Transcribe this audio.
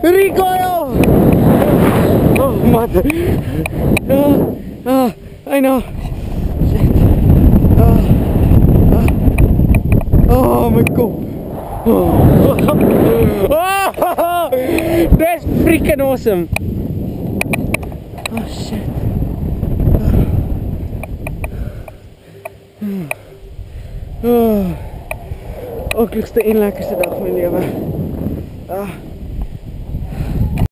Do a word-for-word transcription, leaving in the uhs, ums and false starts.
recoil! Oh man. Oh, oh, I know. Oh, oh, oh my god. Oh, oh, that's freaking awesome. Oh shit. Oh, ook lekkerste en lekkerste dag van mijn leven. Ah.